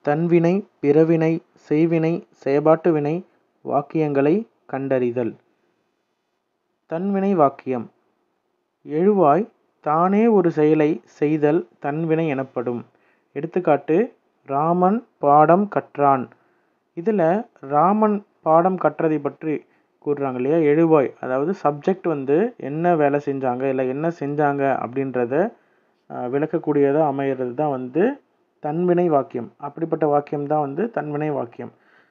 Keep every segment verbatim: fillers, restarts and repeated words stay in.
தன்வினை, பிறவினை, செய்வினை, செயல்பாட்டு வினை வாக்கியங்களை கண்டறிதல். தன்வினை வாக்கியம். எழுவாய் தானே ஒரு செயலை செய்தல் தன்வினை எனப்படும். எடுத்துக்காட்டு, ராமன் பாடம் கற்றான். இதில் ராமன் பாடம் கற்றதை பற்றி கூறுறாங்க இல்லையா. எழுவாய் அதாவது சப்ஜெக்ட் வந்து என்ன வேலை செஞ்சாங்க இல்லை என்ன செஞ்சாங்க அப்படின்றத விளக்கக்கூடியதாக அமைகிறது தான் வந்து தன்வினை வாக்கியம். அப்படிப்பட்ட வாக்கியம் தான் வந்து தன்வினை வாக்கியம்.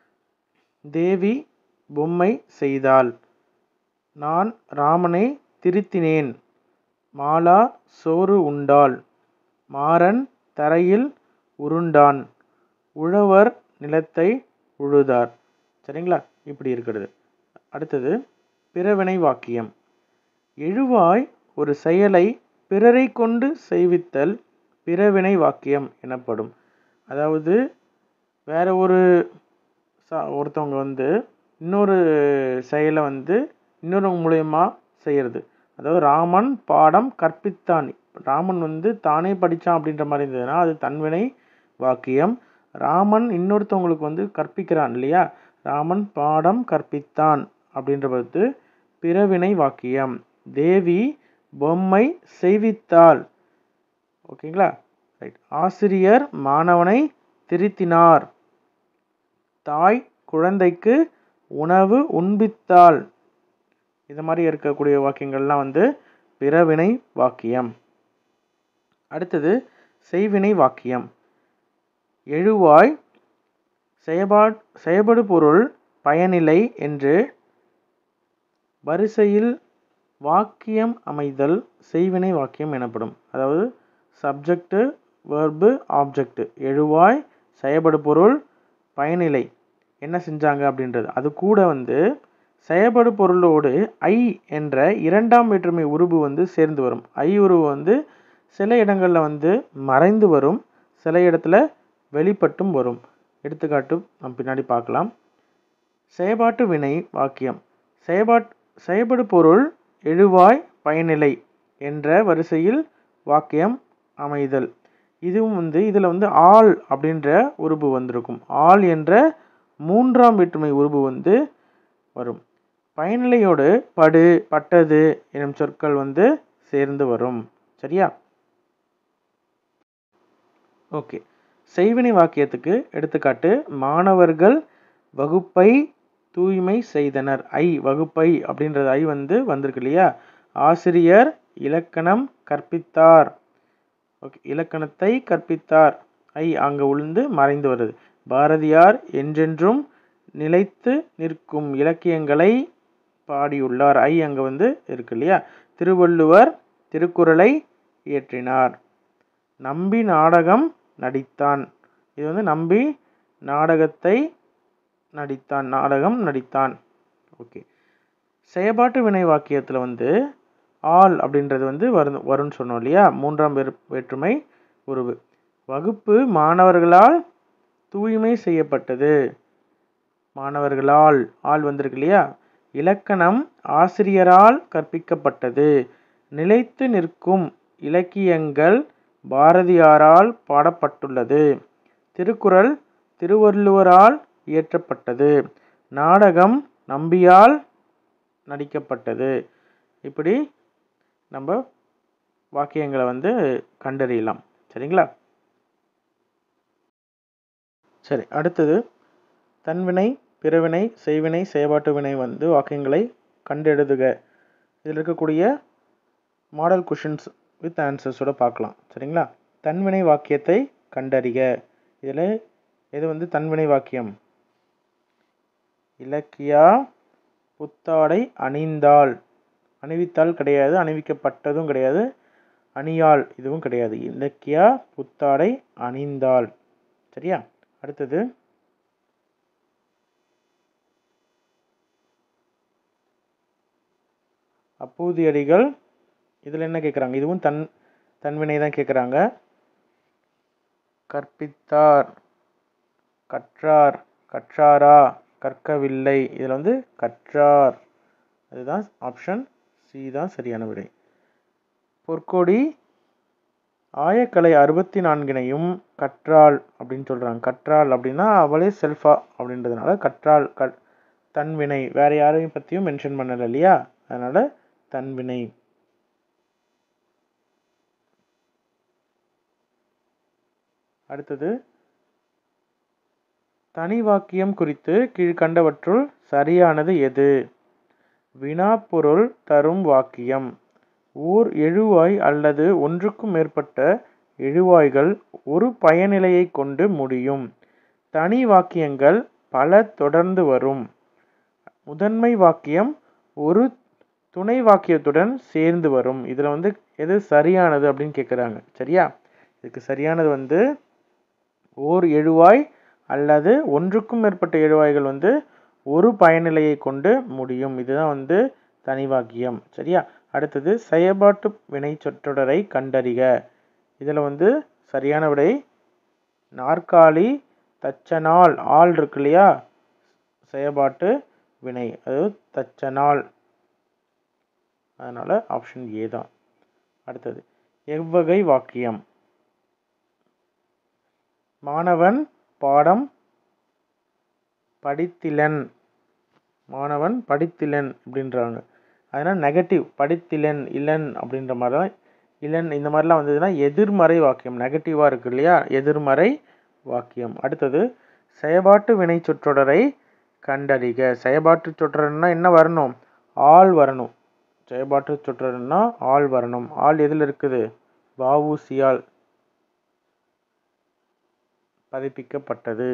தேவி பொம்மை செய்தாள். நான் ராமனை திருத்தினேன். மாலா சோறு உண்டாள். மாறன் தரையில் உருண்டான். உழவர் நிலத்தை உழுதார். சரிங்களா, இப்படி இருக்கிறது. அடுத்தது பிறவினை வாக்கியம். எழுவாய் ஒரு செயலை பிறரை கொண்டு செய்வித்தல் பிறவினை வாக்கியம் எனப்படும். அதாவது வேற ஒரு ஒருத்தவங்க வந்து இன்னொரு செயலை வந்து இன்னொரு மூலயமா செய்கிறது. அதாவது ராமன் பாடம் கற்பித்தான். ராமன் வந்து தானே படித்தான் அப்படின்ற மாதிரி இருந்ததுன்னா அது தன்வினை வாக்கியம். ராமன் இன்னொருத்தவங்களுக்கு வந்து கற்பிக்கிறான் இல்லையா, ராமன் பாடம் கற்பித்தான் அப்படின்றது பிறவினை வாக்கியம். தேவி பொம்மை செய்வித்தாள். ஓகேங்களா, ரைட். ஆசிரியர் மாணவனை திருத்தினார். தாய் குழந்தைக்கு உணவு உண்பித்தாள். இது மாதிரி இருக்கக்கூடிய வாக்கியங்கள்லாம் வந்து பிறவினை வாக்கியம். அடுத்தது செய்வினை வாக்கியம். எழுவாய் செயபா செயபடு பொருள் பயனிலை என்று வரிசையில் வாக்கியம் அமைதல் செய்வினை வாக்கியம் எனப்படும். அதாவது சப்ஜெக்ட், வெர்பு, ஆப்ஜெக்ட். எழுவாய் செயபடு பொருள் பயனிலை என்ன செஞ்சாங்க அப்படின்றது. அது கூட வந்து செயபடு பொருளோடு ஐ என்ற இரண்டாம் வேற்றுமை உருபு வந்து சேர்ந்து வரும். ஐ உருவு வந்து சில இடங்களில் வந்து மறைந்து வரும், சில இடத்துல வெளிப்பட்டும் வரும். எடுத்துக்காட்டு நம்ம பின்னாடி பார்க்கலாம். செயபாட்டு வினை வாக்கியம். செயபாட் செயபடு பொருள் எழுவாய் பயனிலை என்ற வரிசையில் வாக்கியம் அமைதல். இதுவும் வந்து இதில் வந்து ஆள் அப்படின்ற உருபு வந்திருக்கும். ஆள் என்ற மூன்றாம் வேற்றுமை உருபு வந்து வரும். பயனிலையோடு படு, பட்டது எனும் சொற்கள் வந்து சேர்ந்து வரும். சரியா, ஓகே. செய்வினை வாக்கியத்துக்கு எடுத்துக்காட்டு, மாணவர்கள் வகுப்பை தூய்மை செய்தனர். ஐ வகுப்பை அப்படின்றது ஐ வந்து வந்திருக்கு இல்லையா. ஆசிரியர் இலக்கணம் கற்பித்தார். ஓகே, இலக்கணத்தை கற்பித்தார். ஐ அங்கே உளுந்து மறைந்து வருது. பாரதியார் என்றென்றும் நிலைத்து நிற்கும் இலக்கியங்களை பாடியுள்ளார். ஐ அங்கே வந்து இருக்கு இல்லையா. திருவள்ளுவர் திருக்குறளை இயற்றினார். நம்பி நாடகம் நடித்தான். இது வந்து நம்பி நாடகத்தை நடித்தான், நாடகம் நடித்தான். ஓகே. செயபாட்டு வினை வாக்கியத்தில் வந்து ஆல் அப்படின்றது வந்து வரும் வரும்னு சொன்னோம் இல்லையா. மூன்றாம் வேற்றுமை உருவு. வகுப்பு மாணவர்களால் தூய்மை செய்யப்பட்டது. மாணவர்களால் ஆள் வந்திருக்கு இல்லையா. இலக்கணம் ஆசிரியரால் கற்பிக்கப்பட்டது. நிலைத்து நிற்கும் இலக்கியங்கள் பாரதியாரால் பாடப்பட்டுள்ளது. திருக்குறள் திருவள்ளுவரால் இயற்றப்பட்டது. நாடகம் நம்பியால் நடிக்கப்பட்டது. இப்படி நம்ம வாக்கியங்களை வந்து கண்டறியலாம். சரிங்களா, சரி. அடுத்தது தன்வினை, பிறவினை, செய்வினை, செயல்பாட்டு வினை வந்து வாக்கியங்களை கண்டெடுதுக. இதில் இருக்கக்கூடிய மாடல் கொஷின்ஸ் வித் ஆன்சர்ஸோட பார்க்கலாம். சரிங்களா, தன்வினை வாக்கியத்தை கண்டறிக. இதில் எது வந்து தன்வினை வாக்கியம்? இலக்கியா புத்தாடை அணிந்தாள். அணிவித்தால் கிடையாது, அணிவிக்கப்பட்டதும் கிடையாது, அணியாள் இதுவும் கிடையாது. இலக்கியா புத்தாடை அணிந்தாள். சரியா, அடுத்தது அப்பூதியடிகள். இதில் என்ன கேட்குறாங்க? இதுவும் தன் தன்வினை தான் கேட்குறாங்க. கற்பித்தார், கற்றார், கற்றாரா, கற்கவில்லை. இதில் வந்து கற்றார். அதுதான் ஆப்ஷன் சி தான் சரியான விடை. பொற்கொடி ஆயக்கலை அறுபத்தி நான்கினையும் கற்றாள் அப்படின்னு சொல்கிறாங்க. கற்றாள் அப்படின்னா அவளே செல்ஃபா அப்படின்றதுனால கற்றாள் க தன்வினை, வேறு யாரையும் பற்றியும் மென்ஷன் பண்ணலை இல்லையா, அதனால் தன்வினை. அடுத்தது தனி வாக்கியம் குறித்து கீழ்கண்டவற்றுள் சரியானது எது? வினாப்பொருள் தரும் வாக்கியம். ஓர் எழுவாய் அல்லது ஒன்றுக்கும் மேற்பட்ட எழுவாய்கள் ஒரு பயனிலையை கொண்டு முடியும். தனி வாக்கியங்கள் பல தொடர்ந்து வரும். முதன்மை வாக்கியம் ஒரு துணை வாக்கியத்துடன் சேர்ந்து வரும். இதில் வந்து எது சரியானது அப்படின்னு கேட்குறாங்க. சரியா? இதுக்கு சரியானது வந்து ஓர் எழுவாய் அல்லது ஒன்றுக்கும் மேற்பட்ட எழுவாய்கள் வந்து ஒரு பயனிலையை கொண்டு முடியும். இதுதான் வந்து தனி வாக்கியம். சரியா? அடுத்தது செயல்பாட்டு வினை சொற்றொடரை கண்டறிக. இதில் வந்து சரியான விடை நாற்காலி, தச்சனால், ஆள் இருக்கு இல்லையா, செயல்பாட்டு வினை, அது தச்சனால், அதனால் ஆப்ஷன் ஏ தான். அடுத்தது எவ்வகை வாக்கியம்? மாணவன் பாடம் படித்திலன், மாணவன் படித்திலன் அப்படின்றாங்க. அதனால் நெகட்டிவ், படித்திலன், இளன் அப்படின்ற மாதிரி தான். இளன் இந்த மாதிரிலாம் வந்ததுன்னா எதிர்மறை வாக்கியம், நெகட்டிவாக இருக்கு இல்லையா, எதிர்மறை வாக்கியம். அடுத்தது செயல்பாட்டு வினை சொற்றொடரை கண்டறிக. செயல்பாட்டு சொற்றொடர்னா என்ன வரணும்? ஆள் வரணும். செயல்பாட்டு சொற்றொடர்னா ஆள் வரணும். ஆள் எதில் இருக்குது? வஉசியால் பதிப்பிக்கப்பட்டது.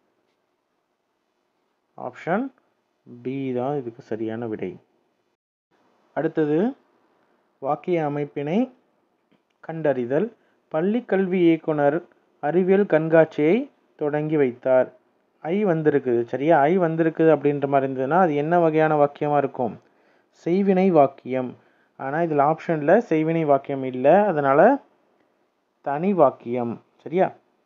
ஆப்ஷன் பி தான் இதுக்கு சரியான விடை. அடுத்தது வாக்கிய அமைப்பினை கண்டறிதல். பள்ளி கல்வி இயக்குனர் அறிவியல் கண்காட்சியை தொடங்கி வைத்தார். ஐ வந்திருக்குது. சரியா? ஐ வந்திருக்குது அப்படின்ற மாதிரி இருந்ததுன்னா அது என்ன வகையான வாக்கியமாக இருக்கும்? செய்வினை வாக்கியம். ஆனால் இதில் ஆப்ஷனில் செய்வினை வாக்கியம் இல்லை, அதனால் தனி வாக்கியம். சரியா?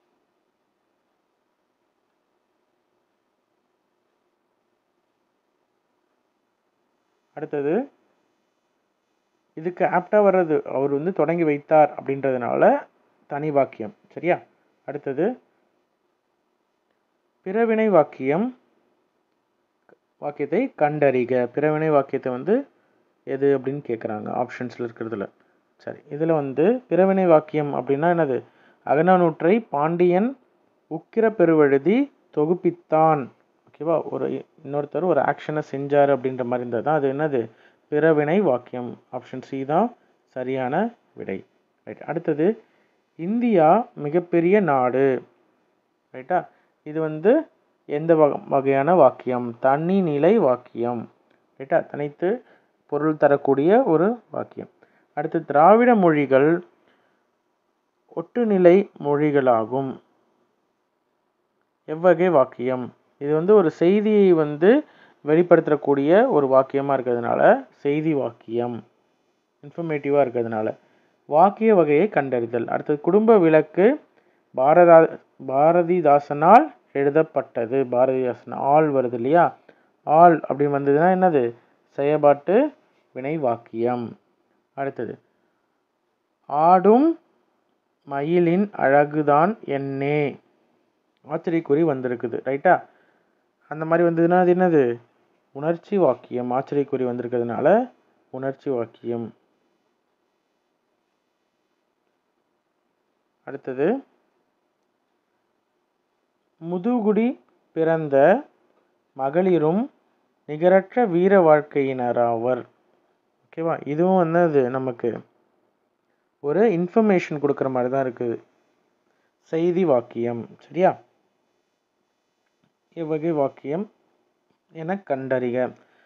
அடுத்தது இதுக்கு ஆப்டாக வர்றது அவர் வந்து தொடங்கி வைத்தார் அப்படின்றதுனால தனி வாக்கியம். சரியா? அடுத்தது பிறவினை வாக்கியம், வாக்கியத்தை கண்டறிக. பிறவினை வாக்கியத்தை வந்து எது அப்படின்னு கேட்குறாங்க ஆப்ஷன்ஸில் இருக்கிறதுல. சரி, இதில் வந்து பிறவினை வாக்கியம் அப்படின்னா என்னது? அகநானூற்றை பாண்டியன் உக்கிர பெருவழுதி தொகுப்பித்தான். ஓகேவா? ஒரு இன்னொருத்தர் ஒரு ஆக்ஷனை செஞ்சார் அப்படின்ற மாதிரி இருந்தால் தான் அது என்னது? பிறவினை வாக்கியம். ஆப்ஷன் சி தான் சரியான விடை. ரைட். அடுத்தது இந்தியா மிகப்பெரிய நாடு. ரைட்டா? இது வந்து எந்த வகையான வாக்கியம்? தனிநிலை வாக்கியம். ரைட்டா? தனித்து பொருள் தரக்கூடிய ஒரு வாக்கியம். அடுத்து திராவிட மொழிகள் ஒட்டுநிலை மொழிகளாகும். எவ்வகை வாக்கியம்? இது வந்து ஒரு செய்தியை வந்து வெளிப்படுத்தக்கூடிய ஒரு வாக்கியமாக இருக்கிறதுனால செய்தி வாக்கியம், இன்ஃபர்மேட்டிவாக இருக்கிறதுனால. வாக்கிய வகையை கண்டறிதல். அடுத்தது குடும்ப விளக்கு பாரதா பாரதிதாசனால் எழுதப்பட்டது. பாரதிதாசன் ஆள் வருது இல்லையா, ஆள் அப்படி வந்ததுன்னா என்னது? செயல்பாட்டு வினை வாக்கியம். அடுத்தது ஆடும் மயிலின் அழகுதான் என்னே, ஆச்சரியக்குறி வந்திருக்குது. ரைட்டா? அந்த மாதிரி வந்ததுன்னா அது என்னது? உணர்ச்சி வாக்கியம். ஆச்சரியக்குறி வந்திருக்கிறதுனால உணர்ச்சி வாக்கியம். அடுத்தது முதுகுடி பிறந்த மகளிரும் நிகரற்ற வீர வாழ்க்கையினராவர். ஓகேவா? இதுவும் வந்து நமக்கு ஒரு இன்ஃபர்மேஷன் கொடுக்குற மாதிரி தான் இருக்குது. செய்தி வாக்கியம். சரியா? இவ்வகை வாக்கியம் என கண்டறிக.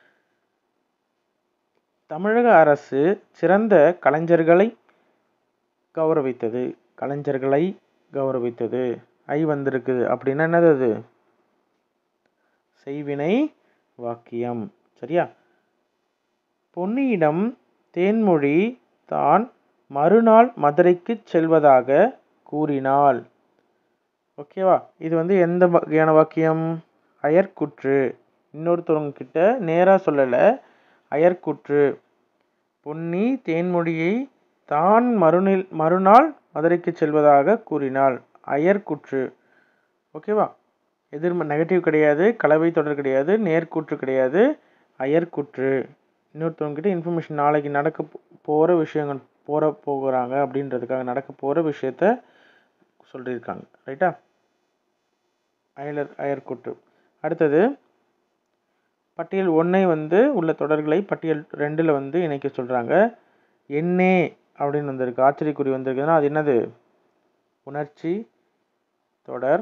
தமிழக அரசு சிறந்த கலைஞர்களை கௌரவித்தது. கலைஞர்களை கௌரவித்தது. ஐ வந்திருக்குது அப்படின்னா என்னது? அது செய்வினை வாக்கியம். சரியா? பொன்னியிடம் தேன்மொழி தான் மறுநாள் மதுரைக்கு செல்வதாக கூறினாள். ஓகேவா? இது வந்து எந்த வகையான வாக்கியம்? அயற்குற்று. இன்னொருத்தவங்க கிட்ட நேராக சொல்லலை, அயற்குற்று. பொன்னி தேன்மொழியை தான் மறுநில் மறுநாள் மதுரைக்கு செல்வதாக கூறினாள். அயர்குற்று. ஓகேவா? எதிர்ம நெகட்டிவ் கிடையாது, கலவை தொடர் கிடையாது, நேர்கூற்று கிடையாது, அயர்குற்று. இன்னொருத்தவங்ககிட்ட இன்ஃபர்மேஷன் நாளைக்கு நடக்க போகிற விஷயங்கள் போகிற போகிறாங்க அப்படின்றதுக்காக நடக்க போகிற விஷயத்த சொல்லியிருக்காங்க. ரைட்டா? அயலர் அயர்குற்று. அடுத்தது பட்டியல் ஒன்றை வந்து உள்ள தொடர்களை பட்டியல் ரெண்டில் வந்து இணைக்க சொல்கிறாங்க. என்னே அப்படின்னு வந்திருக்கு, ஆச்சரியக்குறி வந்திருக்குதுன்னா அது என்னது? உணர்ச்சி தொடர்.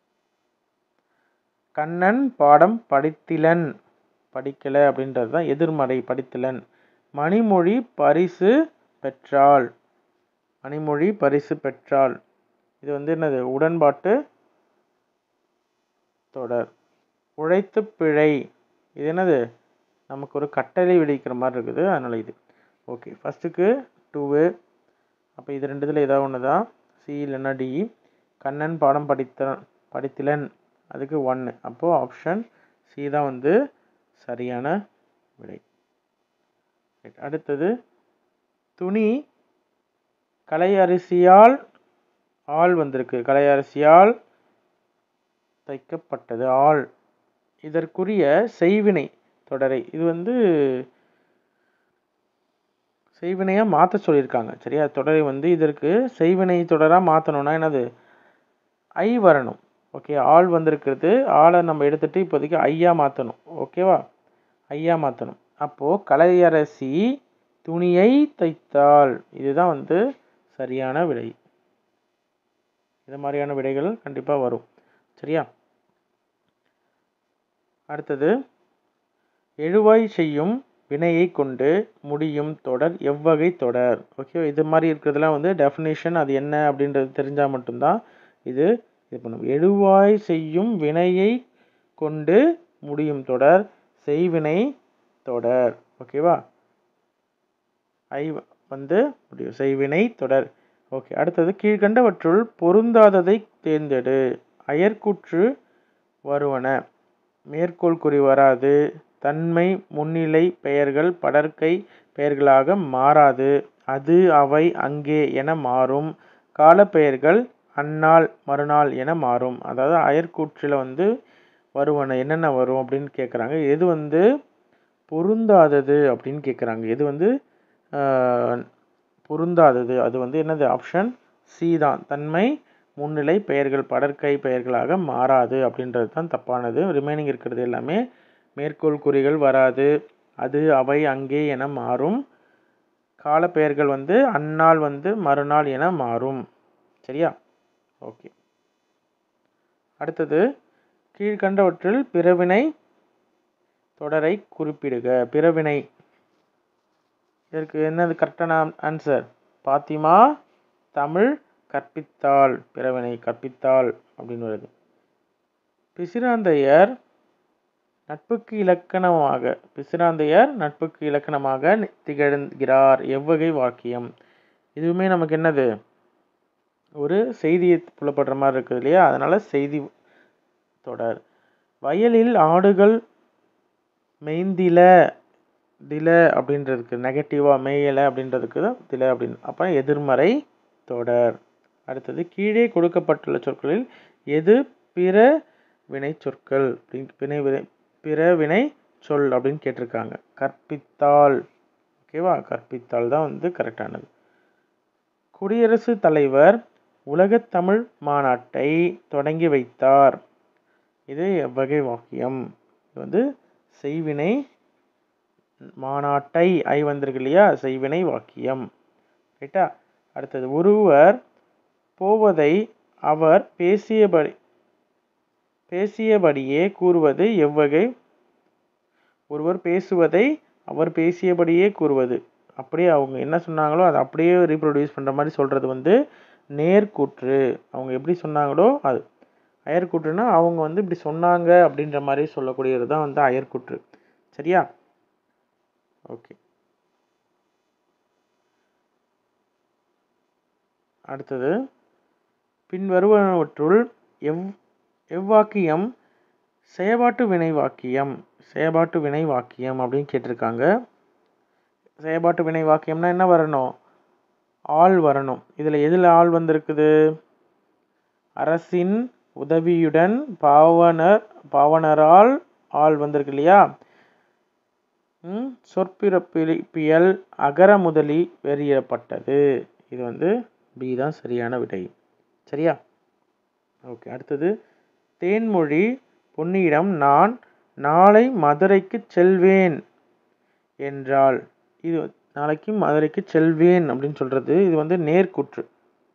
கண்ணன் பாடம் படித்திலன், படிக்கலை அப்படின்றது தான் எதிர்மறை, படித்திலன். மணிமொழி பரிசு பெற்றாள், மணிமொழி பரிசு பெற்றாள். இது வந்து என்னது? உடன்பாட்டு தொடர். உழைத்து பிழை, இது என்னது? நமக்கு ஒரு கட்டளை விதிக்கிற மாதிரி இருக்குது, அதனால் இது. ஓகே, ஃபஸ்ட்டுக்கு டூவு. அப்போ இது ரெண்டு இதில் ஏதாவது ஒன்று தான். சி இல்லைன்னா டி. கண்ணன் பாடம் படித்த படித்திலன், அதுக்கு ஒன்று. அப்போது ஆப்ஷன் சி தான் வந்து சரியான விடை. அடுத்தது துணி கலை அரிசியால், ஆள் வந்திருக்கு, கலை அரிசியால் தைக்கப்பட்டது, ஆள். இதற்குரிய செய்வினை தொடரை இது வந்து செய்வினையாக மாற்ற சொல்லியிருக்காங்க. சரியா? தொடரை வந்து இதற்கு செய்வினை தொடராக மாற்றணும்னா என்னது? ஐ வரணும். ஓகே, ஆள் வந்திருக்கிறது, ஆளை நம்ம எடுத்துகிட்டு இப்போதைக்கு ஐயா மாற்றணும். ஓகேவா? ஐயா மாற்றணும். அப்போது கலையரசி துணியை தைத்தாள், இதுதான் வந்து சரியான விடை. இது மாதிரியான விடைகள் கண்டிப்பாக வரும். சரியா? அடுத்தது எழுவாய் செய்யும் வினையை கொண்டு முடியும் தொடர் எவ்வகை தொடர்? ஓகே, இது மாதிரி இருக்கிறதுலாம் வந்து டெஃபினேஷன் அது என்ன அப்படின்றது தெரிஞ்சால் மட்டும்தான் இது இது பண்ணும். எழுவாய் செய்யும் வினையை கொண்டு முடியும் தொடர் செய்வினை தொடர். ஓகேவா? ஐ வந்து முடியும், செய்வினை தொடர். ஓகே, அடுத்தது கீழ்கண்டவற்றுள் பொருந்தாததை தேர்ந்தெடு. அயர்கூற்று வருவன. மேற்கோள் குறி வராது. தன்மை முன்னிலை பெயர்கள் படர்க்கை பெயர்களாக மாறாது. அது அவை அங்கே என மாறும். காலப்பெயர்கள் அந்நாள் மறுநாள் என மாறும். அதாவது அயர்கூற்றில் வந்து வருவன என்னென்ன வரும் அப்படின்னு கேட்குறாங்க. எது வந்து பொருந்தாதது அப்படின்னு கேட்குறாங்க. எது வந்து பொருந்தாதது? அது வந்து என்னது? ஆப்ஷன் சி தான். தன்மை முன்னிலை பெயர்கள் படர்க்கை பெயர்களாக மாறாது அப்படின்றது தான் தப்பானது. ரிமைனிங் இருக்கிறது எல்லாமே மேற்கோள் குறிகள் வராது. அது அவை அங்கே என மாறும். காலப்பெயர்கள் வந்து அந்நாள் வந்து மறுநாள் என மாறும். சரியா? ஓகே, அடுத்தது கீழ்கண்டவற்றில் பிறவினை தொடரை குறிப்பிடுக. பிறவினை, இதற்கு என்னது கரெக்டான ஆன்சர்? பாத்திமா தமிழ் கற்பித்தாள், பிறவினை கற்பித்தாள் அப்படின்னு வருது. பிசிராந்தையர் நட்புக்கு இலக்கணமாக பிசிராந்தையர் நட்புக்கு இலக்கணமாக திகழ்கிறார் எவ்வகை வாக்கியம்? இதுவுமே நமக்கு என்னது? ஒரு செய்தியை புலப்படுற மாதிரி இருக்குது இல்லையா? அதனால செய்தி தொடர். வயலில் ஆடுகள் மெய்ந்தில, தில அப்படின்றதுக்கு நெகட்டிவா, மேயலை அப்படின்றதுக்கு தான் தில அப்படின்னு. அப்போ எதிர்மறை தொடர். அடுத்தது கீழே கொடுக்கப்பட்டுள்ள சொற்களில் எது பிற வினை சொற்கள் பிணை வினை பிற வினை சொல் அப்படின்னு கேட்டிருக்காங்க. கற்பித்தாள். ஓகேவா? கற்பித்தாள் தான் வந்து கரெக்டானது. குடியரசுத் தலைவர் உலகத் தமிழ் மாநாட்டை தொடங்கி வைத்தார். இது எவ்வகை வாக்கியம்? இது வந்து செய்வினை. மாநாட்டை ஐ வந்திருக்கு இல்லையா? செய்வினை வாக்கியம். ரைட்டா? அடுத்தது ஒருவர் போவதை அவர் பேசியபடி பேசியபடியே கூறுவது எவ்வகை? ஒருவர் பேசுவதை அவர் பேசியபடியே கூறுவது, அப்படியே அவங்க என்ன சொன்னாங்களோ அதை அப்படியே ரீப்ரொடியூஸ் பண்ணுற மாதிரி சொல்கிறது வந்து நேர்கூற்று. அவங்க எப்படி சொன்னாங்களோ அது. அயர்கூற்றுனா அவங்க வந்து இப்படி சொன்னாங்க அப்படின்ற மாதிரி சொல்லக்கூடியது தான் வந்து அயர்கூற்று. சரியா? ஓகே, அடுத்தது பின்வருவனவற்றுள் எவ் எவ்வாக்கியம் செயபாட்டு வினை வாக்கியம்? செயபாட்டு வினை வாக்கியம் அப்படின்னு கேட்டிருக்காங்க. செயபாட்டு வினை வாக்கியம்னா என்ன வரணும்? ஆள் வரணும். இதில் எதில் ஆள் வந்திருக்குது? அரசின் உதவியுடன் பாவனர் பாவனரால் ஆள் வந்திருக்கு இல்லையா? ம் சொற்பிறப்பியல் அகர முதலி வெளியிடப்பட்டது. இது வந்து பி தான் சரியான விடை. சரியா? ஓகே. அடுத்தது தேன்மொழி பொன்னியிடம் நான் நாளை மதுரைக்கு செல்வேன் என்றால், இது நாளைக்கு மதுரைக்கு செல்வேன் அப்படின்னு சொல்கிறது இது வந்து நேர்குற்று.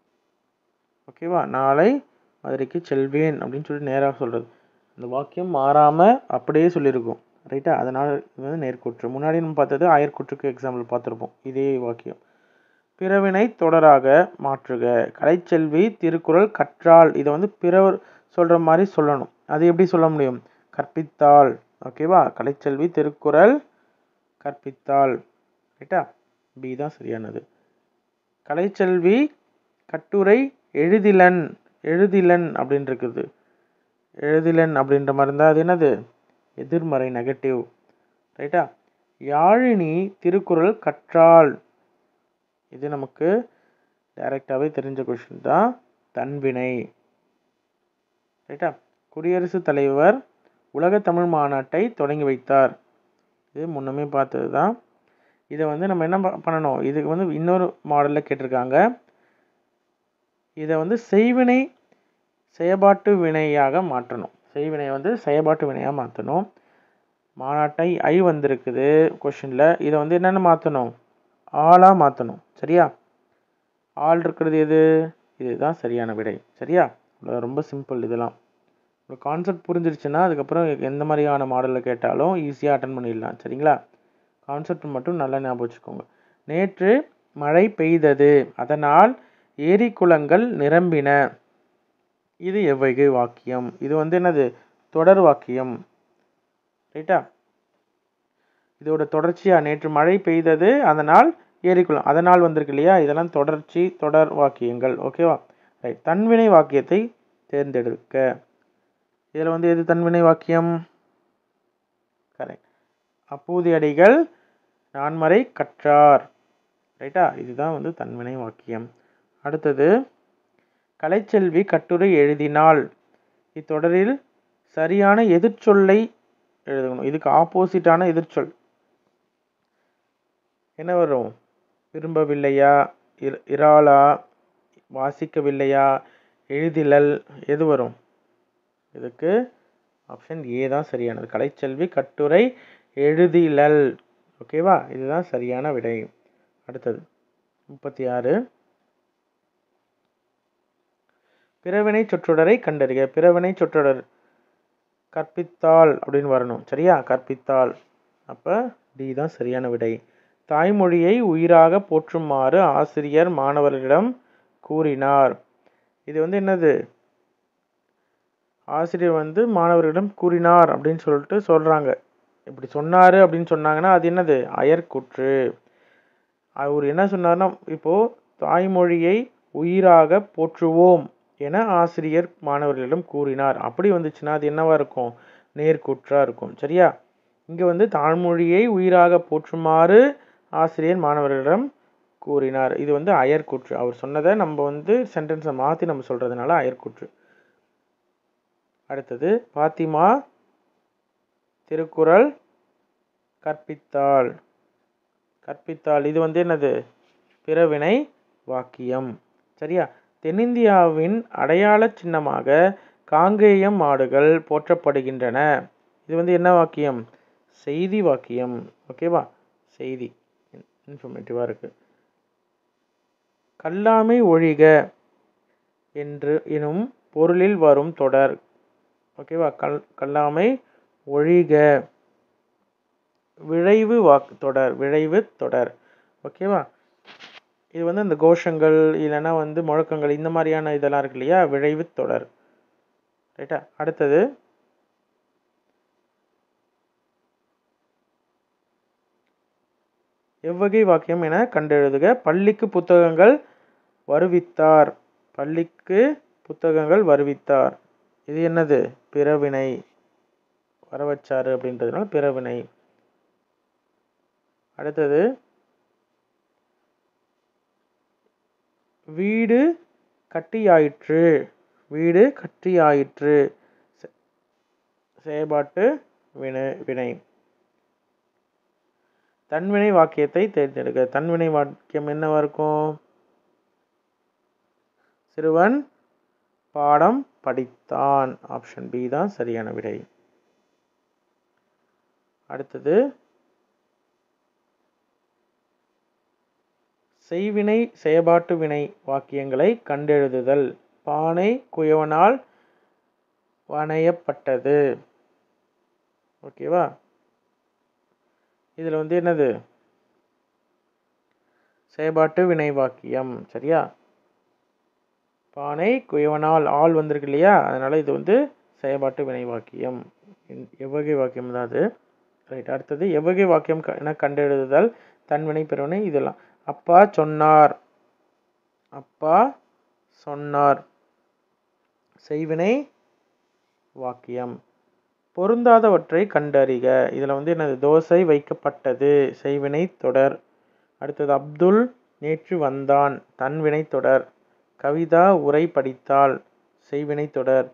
ஓகேவா? நாளை மதுரைக்கு செல்வேன் அப்படின்னு சொல்லி நேராக சொல்கிறது. அந்த வாக்கியம் மாறாமல் அப்படியே சொல்லியிருக்கும். ரைட்டா? அதனால் இது வந்து நேர்குற்று. முன்னாடி நம்ம பார்த்தது அயற்குற்றுக்கு எக்ஸாம்பிள் பார்த்துருப்போம். இதே வாக்கியம். பிறவினை தொடராக மாற்றுக. கலைச்செல்வி திருக்குறள் கற்றாள். இதை வந்து பிறர் சொல்கிற மாதிரி சொல்லணும். அது எப்படி சொல்ல முடியும்? கற்பித்தாள். ஓகேவா? கலைச்செல்வி திருக்குறள் கற்பித்தாள். ரைட்டா? பி தான் சரியானது. கலைச்செல்வி கட்டுரை எழுதிலன் எழுதிலன் அப்படின்னு இருக்குது. எழுதிலன் அப்படின்ற மாதிரி இருந்தால் அது என்னது? எதிர்மறை, நெகட்டிவ். ரைட்டா? யாழினி திருக்குறள் கற்றாள். இது நமக்கு டைரெக்டாகவே தெரிஞ்ச கொஷின் தான். தன்வினை. ரைட்டா? குடியரசுத் தலைவர் உலக தமிழ் மாநாட்டை தொடங்கி வைத்தார். இது முன்னமே பார்த்தது தான். இதை வந்து நம்ம என்ன பண்ணணும்? இதுக்கு வந்து இன்னொரு மாடலில் கேட்டிருக்காங்க. இதை வந்து செய்வினை செயற்பாட்டு வினையாக மாற்றணும். செய்வினை வந்து செயற்பாட்டு வினையாக மாற்றணும். மாநாட்டை ஐ வந்திருக்குது கொஷினில். இதை வந்து என்னென்னு மாற்றணும்? ஆளாக மாற்றணும். சரியா? ஆள் இருக்கிறது எது? இதுதான் சரியான விடை. சரியா? ரொம்ப சிம்பிள். இதெல்லாம் ஒரு கான்செப்ட் புரிஞ்சிருச்சுன்னா அதுக்கப்புறம் எந்த மாதிரியான மாடலில் கேட்டாலும் ஈஸியாக அட்டன் பண்ணிடலாம். சரிங்களா? கான்செப்ட் மட்டும் நல்லா ஞாபகம் வச்சுக்கோங்க. நேற்று மழை பெய்தது, அதனால் ஏரி குளங்கள் நிரம்பின. இது எவ்வகை வாக்கியம்? இது வந்து என்னது? தொடர் வாக்கியம். ரைட்டா? இதோட தொடர்ச்சியாக நேற்று மழை பெய்தது, அதனால் ஏரிக்குளம், அதனால் வந்திருக்கு இல்லையா? இதெல்லாம் தொடர்ச்சி தொடர் வாக்கியங்கள். ஓகேவா? ரைட். தன்வினை வாக்கியத்தை தேர்ந்தெடுக்க. இதில் வந்து எது தன்வினை வாக்கியம்? கரெக்ட். அப்பூதியடிகள் நான்மறை கற்றார். ரைட்டா? இதுதான் வந்து தன்வினை வாக்கியம். அடுத்தது கலைச்செல்வி கட்டுரை எழுதினாள். இத்தொடரில் சரியான எதிர்ச்சொல்லை எழுதணும். இதுக்கு ஆப்போசிட்டான எதிர்ச்சொல் என்ன வரும்? விரும்பவில்லையா, இராளா, வாசிக்கவில்லையா, எழுதிலல், எது வரும்? இதுக்கு ஆப்ஷன் ஏ தான் சரியானது. கலைச்செல்வி கட்டுரை எழுதிலல். ஓகேவா? இதுதான் சரியான விடை. அடுத்தது முப்பத்தி ஆறு. பிறவினை சொற்றொடரை கண்டறிக. பிறவினை சொற்றொடர் கற்பித்தாள் அப்படின்னு வரணும். சரியா? கற்பித்தாள். அப்போ டி தான் சரியான விடை. தாய்மொழியை உயிராக போற்றுமாறு ஆசிரியர் மாணவர்களிடம் கூறினார். இது வந்து என்னது? ஆசிரியர் வந்து மாணவர்களிடம் கூறினார் அப்படின்னு சொல்லிட்டு சொல்கிறாங்க. இப்படி சொன்னார் அப்படின்னு சொன்னாங்கன்னா அது என்னது? அயற்குற்று. அவர் என்ன சொன்னார்னா, இப்போது தாய்மொழியை உயிராக போற்றுவோம் என ஆசிரியர் மாணவர்களிடம் கூறினார். அப்படி வந்துச்சுன்னா அது என்னவா இருக்கும்? நேர்குற்றா இருக்கும். சரியா? இங்கே வந்து தாய்மொழியை உயிராக போற்றுமாறு ஆசிரியர் மாணவர்களிடம் கூறினார். இது வந்து அயற்குற்று. அவர் சொன்னதை நம்ம வந்து சென்டென்ஸை மாற்றி நம்ம சொல்கிறதுனால அயற்குற்று. அடுத்தது பாத்திமா திருக்குறள் கற்பித்தாள். கற்பித்தாள் இது வந்து என்னது? பிறவினை வாக்கியம். சரியா? தென்னிந்தியாவின் அடையாள சின்னமாக காங்கேயம் மாடுகள் போற்றப்படுகின்றன. இது வந்து என்ன வாக்கியம்? செய்தி வாக்கியம். ஓகேவா? செய்தி இன்ஃபர்மேட்டிவாக இருக்குது. கல்லாமை ஒழிக என்று எனும் பொருளில் வரும் தொடர். ஓகேவா? கல் கல்லாமை ஒழிக விழைவு வாக்கு தொடர். விழைவு தொடர். ஓகேவா? இது வந்து இந்த கோஷங்கள் இல்லைன்னா வந்து முழக்கங்கள் இந்த மாதிரியான இதெல்லாம் இருக்கு இல்லையா? விழைவு தொடர். ரைட்டா? அடுத்தது எவ்வகை வாக்கியம் என கண்டெழுதுக. பள்ளிக்கு புத்தகங்கள் வருவித்தார். பள்ளிக்கு புத்தகங்கள் வருவித்தார். இது என்னது? பிறவினை. வர வச்சாரு அப்படின்றதுனால பிறவினை. அடுத்தது வீடு கட்டியாயிற்று, வீடு கட்டியாயிற்று செயல்பாட்டு வினை வினை. தன்வினை வாக்கியத்தை தேர்ந்தெடுக்க. தன்வினை வாக்கியம் என்னவா இருக்கும்? சிறுவன் பாடம் படித்தான். ஆப்ஷன் பி தான் சரியான விடை. அடுத்தது செய்வினை செயல்பாட்டு வினை வாக்கியங்களை கண்டெழுதுதல். பானை குயவனால் வணையப்பட்டது. ஓகேவா? இதில் வந்து என்னது? செயல்பாட்டு வினை வாக்கியம். சரியா? பானை குயவனால் ஆள் வந்திருக்கு இல்லையா, அதனால இது வந்து செயல்பாட்டு வினை வாக்கியம். எவ்வகை வாக்கியம் தான் அது. ரைட். அடுத்தது எவ்வகை வாக்கியம் என கண்டெழுதுதல். தன்வினை பிறவினை இதெல்லாம். அப்பா சொன்னார், அப்பா சொன்னார் செய்வினை வாக்கியம். பொருந்தாதவற்றை கண்டறிக. இதில் வந்து என்னது? தோசை வைக்கப்பட்டது செய்வினை தொடர். அடுத்தது அப்துல் நேற்று வந்தான் தன்வினை தொடர். கவிதா உரை படித்தாள் செய்வினை தொடர்.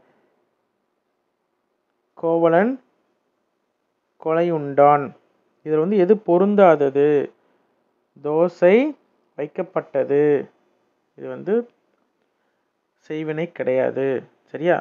கோவலன் கொலையுண்டான். இதில் வந்து எது பொருந்தாதது? தோசை வைக்கப்பட்டது, இது வந்து செய்வினை கிடையாது. சரியா?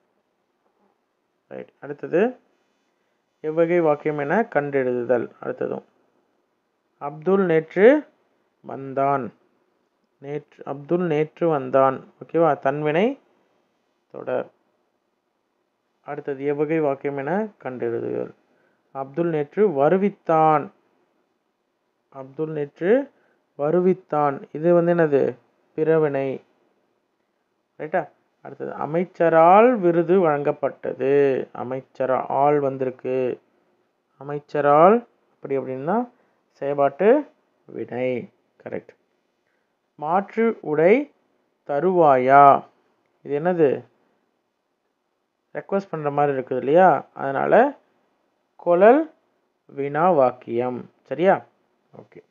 ரைட். அடுத்தது எவ்வகை வாக்கியம் என கண்டெழுதுதல். அடுத்ததும் அப்துல் நேற்று வந்தான். நேற்று அப்துல் நேற்று வந்தான். ஓகேவா? தன்வினை தொடர். அடுத்தது எவ்வகை வாக்கியம் என கண்டெழுதுதல். அப்துல் நேற்று வருவித்தான். அப்துல் நேற்று வருவித்தான். இது வந்து என்னது? பிறவினை. ரைட்டா? அடுத்தது அமைச்சரால் விருது வழங்கப்பட்டது. அமைச்சரால் ஆள் வந்திருக்கு. அமைச்சரால் அப்படி அப்படின்னா செயல்பாட்டு வினை. கரெக்ட். மாற்று உடை தருவாயா. இது என்னது? ரெக்வஸ்ட் பண்ணுற மாதிரி இருக்குது இல்லையா, அதனால் கொளல் வினா வாக்கியம். சரியா? ஓகே.